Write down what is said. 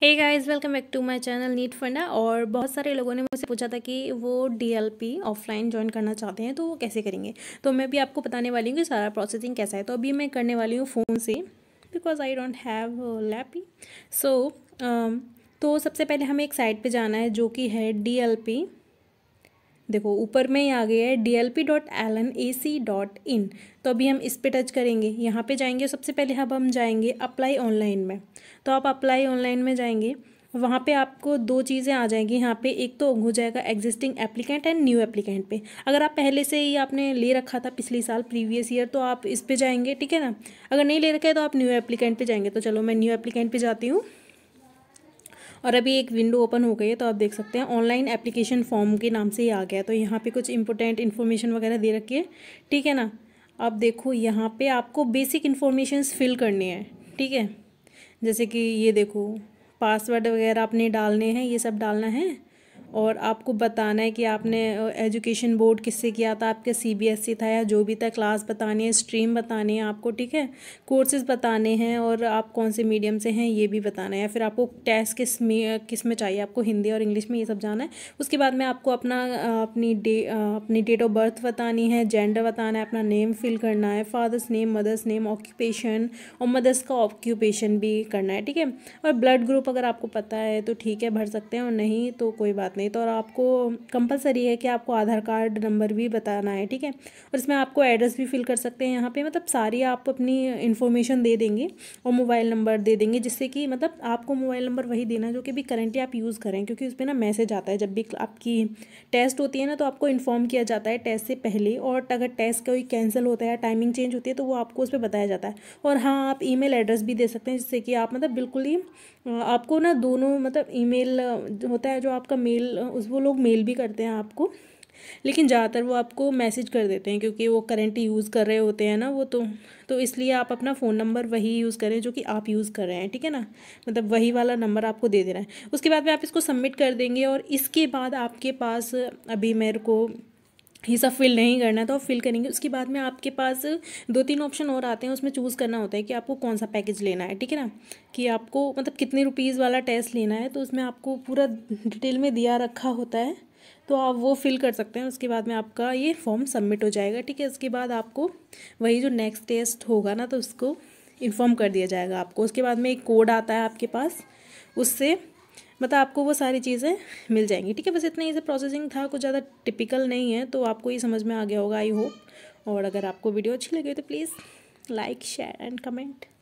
Hey guys, welcome back to my channel NEET फंडा। और बहुत सारे लोगों ने मुझसे पूछा था कि वो डीएलपी ऑफलाइन ज्वाइन करना चाहते हैं तो वो कैसे करेंगे। तो मैं भी आपको बताने वाली हूँ कि सारा प्रोसेसिंग कैसा है। तो अभी मैं करने वाली हूँ फ़ोन से, because I don't have lappy. So तो सबसे पहले हमें एक साइट पे जाना है जो कि है डीएलपी। देखो ऊपर में ही आ गया है dlp.lnac.in। तो अभी हम इस पे टच करेंगे, यहाँ पे जाएंगे। सबसे पहले हम जाएंगे अप्लाई ऑनलाइन में। तो आप अप्लाई ऑनलाइन में जाएंगे, वहाँ पे आपको दो चीज़ें आ जाएंगी। यहाँ पे एक तो हो जाएगा existing applicant and new applicant पे। अगर आप पहले से ही आपने ले रखा था पिछले साल प्रीवियस ईयर तो आप इस पे जाएंगे, ठीक है ना। अगर नहीं ले रखा है तो आप न्यू एप्लीकेंट पे जाएंगे। तो चलो मैं न्यू एप्लीकेंट पे जाती हूँ और अभी एक विंडो ओपन हो गई है। तो आप देख सकते हैं ऑनलाइन एप्लीकेशन फॉर्म के नाम से ही आ गया है। तो यहाँ पे कुछ इंपॉर्टेंट इन्फॉर्मेशन वगैरह दे रखी है, ठीक है ना। अब देखो यहाँ पे आपको बेसिक इन्फॉर्मेशंस फिल करनी है, ठीक है। जैसे कि ये देखो पासवर्ड वगैरह आपने डालने हैं, ये सब डालना है। और आपको बताना है कि आपने एजुकेशन बोर्ड किससे किया था, आपके सीबीएसई था या जो भी था। क्लास बतानी है, स्ट्रीम बतानी है आपको, ठीक है। कोर्सेज बताने हैं और आप कौन से मीडियम से हैं ये भी बताना है। या फिर आपको टेस्ट किस में चाहिए, आपको हिंदी और इंग्लिश में, ये सब जाना है। उसके बाद में आपको अपनी डेट ऑफ बर्थ बतानी है, जेंडर बताना है, अपना नेम फिल करना है, father's name, mother's name, occupation और मदर्स का ऑक्यूपेशन भी करना है, ठीक है। और ब्लड ग्रुप अगर आपको पता है तो ठीक है, भर सकते हैं, और नहीं तो कोई बात नहीं। तो और आपको कंपलसरी है कि आपको आधार कार्ड नंबर भी बताना है, ठीक है। और इसमें आपको एड्रेस भी फिल कर सकते हैं यहाँ पे, मतलब सारी आप अपनी इन्फॉर्मेशन दे देंगे और मोबाइल नंबर दे देंगे। जिससे कि मतलब आपको मोबाइल नंबर वही देना जो कि भी करंटली आप यूज़ करें, क्योंकि उस पर ना मैसेज आता है जब भी आपकी टेस्ट होती है ना, तो आपको इन्फॉर्म किया जाता है टेस्ट से पहले। और अगर टेस्ट कोई कैंसिल होता है, टाइमिंग चेंज होती है, तो वो आपको उस पर बताया जाता है। और हाँ, आप ईमेल एड्रेस भी दे सकते हैं, जिससे कि आप मतलब बिल्कुल ही आपको ना दोनों मतलब ईमेल होता है जो आपका मेल, उस वो लोग मेल भी करते हैं आपको, लेकिन ज़्यादातर वो आपको मैसेज कर देते हैं क्योंकि वो करंट यूज़ कर रहे होते हैं ना वो। तो इसलिए आप अपना फ़ोन नंबर वही यूज़ करें जो कि आप यूज़ कर रहे हैं, ठीक है ना। मतलब वही वाला नंबर आपको दे देना है। उसके बाद में आप इसको सबमिट कर देंगे और इसके बाद आपके पास, अभी मेरे को ये सब फिल नहीं करना है तो आप फिल करेंगे। उसके बाद में आपके पास दो तीन ऑप्शन और आते हैं, उसमें चूज़ करना होता है कि आपको कौन सा पैकेज लेना है, ठीक है ना। कि आपको मतलब कितने रुपीज़ वाला टेस्ट लेना है, तो उसमें आपको पूरा डिटेल में दिया रखा होता है। तो आप वो फिल कर सकते हैं। उसके बाद में आपका ये फॉर्म सबमिट हो जाएगा, ठीक है। उसके बाद आपको वही जो नेक्स्ट टेस्ट होगा ना, तो उसको इन्फॉर्म कर दिया जाएगा आपको। उसके बाद में एक कोड आता है आपके पास, उससे मतलब आपको वो सारी चीज़ें मिल जाएंगी, ठीक है। बस इतना ही से प्रोसेसिंग था, कुछ ज़्यादा टिपिकल नहीं है। तो आपको ये समझ में आ गया होगा, आई होप। और अगर आपको वीडियो अच्छी लगी तो please like, share and comment.